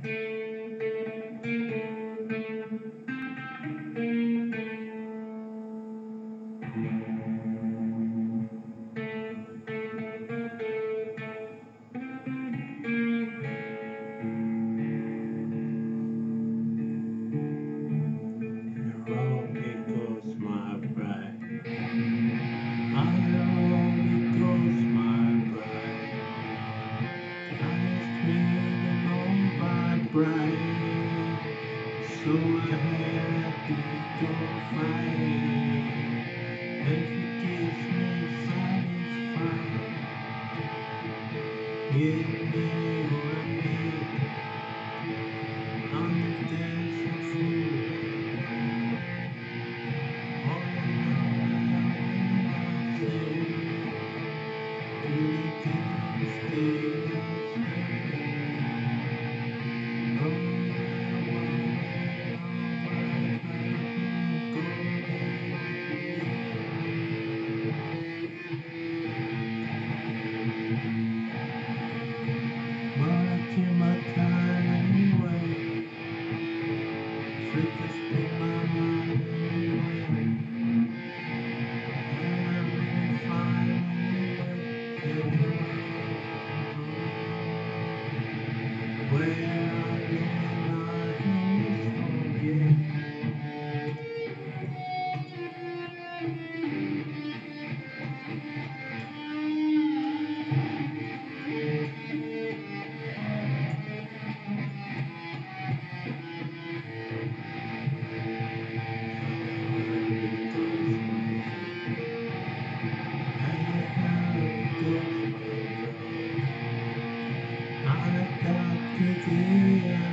So I had to go fighting. If it gives me satisfied, give me what I need. I'm the dancing fool. All I know is I do things stay the my time anyway. Should just be my mind anyway. And I'm really fine anyway. Where I live, nothing is forget. I got to